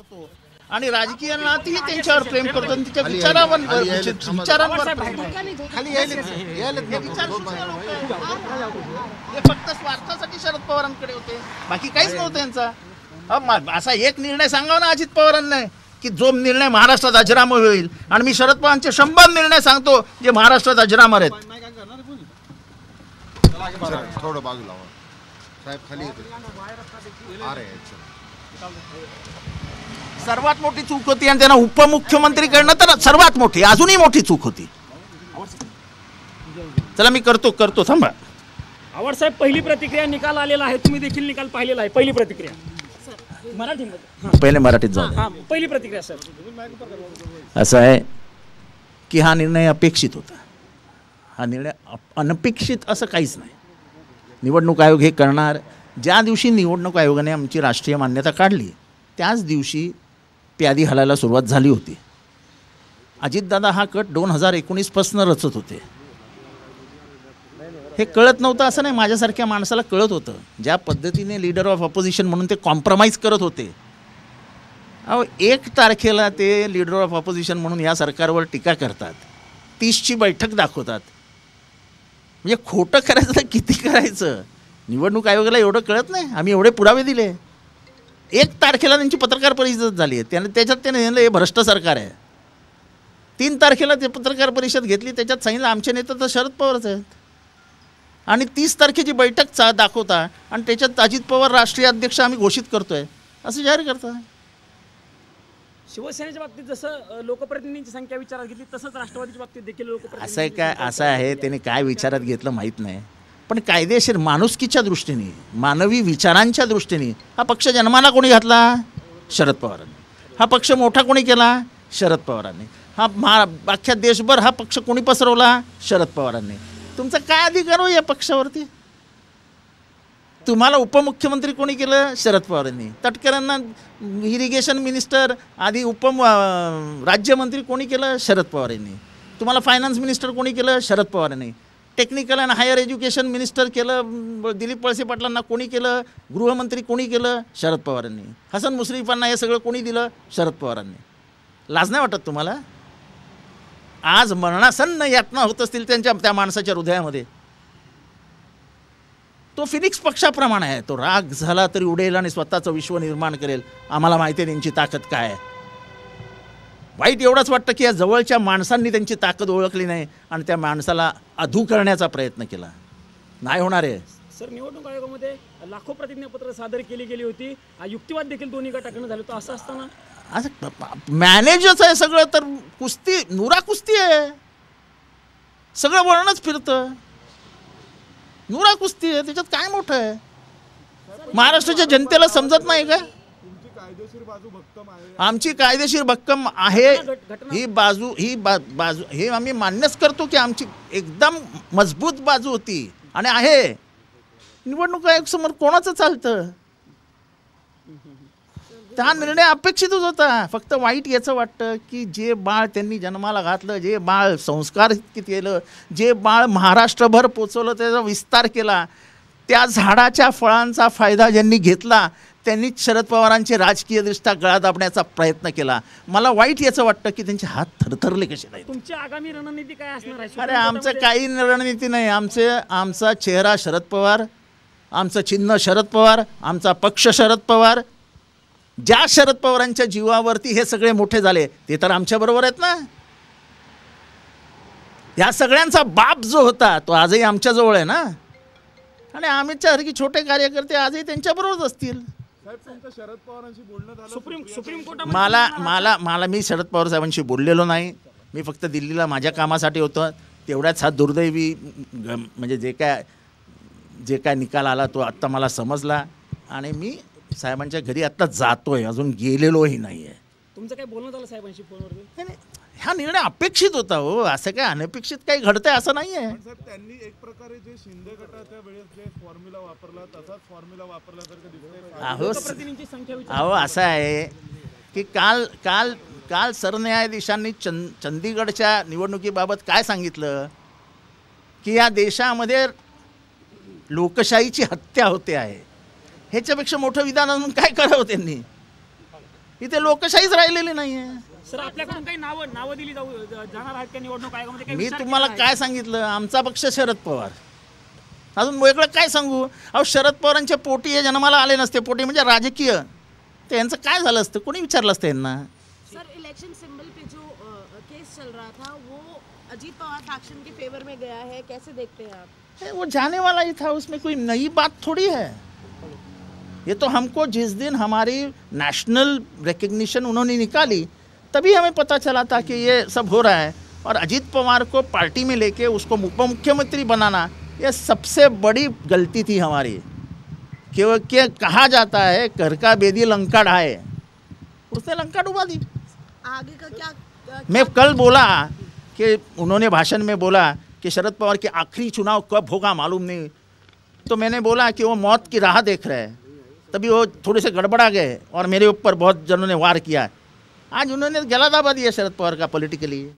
करतो आणि राजकीय नाती त्यांच्यावर प्रेम करतो आणि तिच्या विचारांवर हे फक्त स्वार्थासाठी शरद पवारांकडे होते, बाकी काहीच नव्हतं यांचा. असा एक निर्णय सांगावा ना अजित पवारांना की जो निर्णय महाराष्ट्रात अजरामर होईल. आणि मी शरद पवारांचे 100 निर्णय सांगतो जे महाराष्ट्रात अजरामर आहेत. थोडं बाजूला साहेब खाली सर्वात मोठी चूक होती आणि त्यांना उपमुख्यमंत्री करणं तर सर्वात मोठी, अजूनही मोठी चूक होती. चला मी करतो थांबा. आवड साहेब, पहिली प्रतिक्रिया निकाल आलेला आहे, तुम्ही देखील निकाल पाहिलेला आहे. पहिली प्रतिक्रिया मराठीमध्ये, पहिले मराठीत जाऊ. पहिली प्रतिक्रिया सर. असं आहे की हा निर्णय अपेक्षित होता. हा निर्णय अनपेक्षित असं काहीच नाही. निवडणूक आयोग हे करणार. ज्या दिवशी निवडणूक आयोगाने आमची राष्ट्रीय मान्यता काढली त्याच दिवशी प्यादी हलायला सुरुवात झाली होती. अजितदादा हा कट 2019पासून रचत होते. हे कळत नव्हतं असं नाही, माझ्यासारख्या माणसाला कळत होतं. ज्या पद्धतीने लीडर ऑफ ऑपोजिशन म्हणून ते कॉम्प्रोमाइज करत होते. अहो 1 तारखेला ते लीडर ऑफ ऑपोजिशन म्हणून या सरकारवर टीका करतात, 30ची बैठक दाखवतात. म्हणजे खोटं करायचं तर किती करायचं. निवडणूक आयोगाला एवढं कळत नाही. आम्ही एवढे पुरावे दिले. 1 तारखेला त्यांची पत्रकार परिषद झाली आहे, त्याच्यात त्याने हे भ्रष्ट सरकार आहे. 3 तारखेला ते पत्रकार परिषद घेतली, त्याच्यात सांगितलं आमचे नेते तर शरद पवारच आहेत. आणि 30 तारखेची बैठक दाखवता आणि त्याच्यात अजित पवार राष्ट्रीय अध्यक्ष आम्ही घोषित करतोय असं जाहीर करता. शिवसेनेच्या बाबतीत जसं लोकप्रतिनिधींची संख्या विचारात घेतली तसंच राष्ट्रवादीच्या बाबतीत देखील लोकप्रतिनिधी. असं आहे काय, असं आहे त्याने काय विचारात घेतलं माहीत नाही. पण कायदेशीर माणुसकीच्या दृष्टीने, मानवी विचारांच्या दृष्टीने हा पक्ष जन्माला कोणी घातला? शरद पवारांनी. हा पक्ष मोठा कोणी केला? शरद पवारांनी. हा अख्ख्या देशभर हा पक्ष कोणी पसरवला? शरद पवारांनी. तुमचा काय अधिकार हो या पक्षावरती? तुम्हाला उपमुख्यमंत्री कोणी केलं? शरद पवारांनी. तटकरांना इरिगेशन मिनिस्टर आधी राज्यमंत्री कोणी केलं? शरद पवारांनी. तुम्हाला फायनान्स मिनिस्टर कोणी केलं? शरद पवारांनी. Technical and higher education minister केलं दिलीप वळसे पाटलांना कोणी केलं? गृहमंत्री कोणी केलं? शरद पवारांनी. हसन मुश्रीफांना हे सगळं कोणी दिलं? शरद पवारांनी. लाज नाही वाटत तुम्हाला? आज मरणासन्न यातना होत असतील त्या माणसाच्या हृदयामध्ये. तो फिनिक्स पक्षाप्रमाणे आहे. तो राग झाला तरी उडेल आणि स्वतःचं विश्व निर्माण करेल. आम्हाला माहिती आहे त्यांची ताकद काय आहे. वाईट एवढंच वाटतं की या जवळच्या माणसांनी त्यांची ताकद ओळखली नाही आणि त्या माणसाला अधू करण्याचा प्रयत्न केला. नाही होणार आहे. सर, निवडणूक आयोगामध्ये लाखो प्रतिज्ञापत्र सादर केली गेली होती. युक्तिवाद देखील दोन्ही गटाकडून झाले. तो असं असताना असं मॅनेजच आहे सगळं, तर कुस्ती नुरा कुस्ती आहे. सगळं वळणच फिरतं. नुरा कुस्ती आहे, त्याच्यात काय मोठं आहे? महाराष्ट्राच्या जनतेला समजत नाही का? आमची कायदेशीर भक्कम आहे ही बाजू हे आम्ही मान्यच करतो की आमची एकदम मजबूत बाजू होती आणि आहे. निवडणूक आयोग समोर कोणाचं चालतं? हा निर्णय अपेक्षितच होता. फक्त वाईट याचं वाटतं की जे बाळ त्यांनी जन्माला घातलं, जे बाळ संस्कार केलं, जे बाळ महाराष्ट्रभर पोचवलं, त्याचा विस्तार केला, त्या झाडाच्या फळांचा फायदा ज्यांनी घेतला त्यांनी शरद पवारांचे राजकीयदृष्ट्या गळा दाबण्याचा प्रयत्न केला. मला वाईट याचं वाटतं की त्यांचे हात थरथरले कसे नाही. तुमची आगामी रणनीती काय असणार आहे? अरे आमचं काही रणनीती नाही. आमचा चेहरा शरद पवार, आमचं चिन्ह शरद पवार, आमचा पक्ष शरद पवार. ज्या शरद पवारांच्या जीवावरती हे सगळे मोठे झाले ते तर आमच्याबरोबर आहेत ना. या सगळ्यांचा बाप जो होता तो आजही आमच्याजवळ आहे ना. आणि आम्हीच्यासारखी छोटे कार्यकर्ते आजही त्यांच्याबरोबरच असतील. शरद पवारांशी बोलणं झालं सुप्रीम कोर्ट मला मी शरद पवार साहेबांशी बोललेलो नाही. मी फक्त दिल्लीला माझ्या कामासाठी होतं. तेवढ्याच हा दुर्दैवी म्हणजे जे काय निकाल आला तो आत्ता मला समजला आणि मी साहेबांच्या घरी आत्ता जातोय, अजून गेलेलोही नाही आहे. तुमचं काय बोलणं झालं साहेबांशी फोनवर? हा निर्णय अपेक्षित होता हो. असं काय अनपेक्षित काही घडतंय असं नाही आहे. त्यांनी एक प्रकारे जे शिंदे गटाच्या वेळेस जे फॉर्म्युला वापरला तसाच फॉर्म्युला वापरल्यासारखं दिसतंय. अहो असं आहे की काल सरन्यायाधीशांनी चंदीगडच्या निवडणुकीबाबत काय सांगितलं की या देशामध्ये लोकशाहीची हत्या होते आहे. ह्याच्यापेक्षा मोठं विधान अजून काय करावं त्यांनी? इथे लोकशाहीच राहिलेली नाही आहे. सर आपल्याकडून काही नावं दिली जाणार आहेत त्या निवडणूक आयोगामध्ये काही मी विचार तुम्हाला केला आहे? काय सांगितलं, आमचा पक्ष शरद पवार. अजून वेगळं काय सांगू? अहो शरद पवारांच्या पोटी हे जन्माला आले नसते. पोटी म्हणजे राजकीय, तर यांचं काय झालं असतं, कोणी विचारलं असतं यांना? सर इलेक्शन सिंबल पे जो केस चल रहा था वो अजीत पवार फैक्शन के फेवर में गया है, कैसे देखते हैं आप? वो जाने वाला ही था, उसमें कोई नई बात थोड़ी है. ये तो हमको जिस दिन हमारी नेशनल रिकग्निशन उन्होंने निकाली तभी हमें पता चला था कि ये सब हो रहा है. और अजीत पवार को पार्टी में लेके उसको उप मुख्यमंत्री बनाना, ये सबसे बड़ी गलती थी हमारी. क्योंकि कहा जाता है घर का बेदी लंका ढाए, उसने लंका डुबा दी. आगे का क्या मैं कल बोला कि उन्होंने भाषण में बोला कि शरद पवार के आखिरी चुनाव कब होगा मालूम नहीं, तो मैंने बोला कि वो मौत की राह देख रहे हैं. तभी वो थोड़े से गड़बड़ा गए और मेरे ऊपर बहुत जनों ने वार किया. आज उन्होंने गला दाबा दिया शरद पवार का पॉलिटिकली.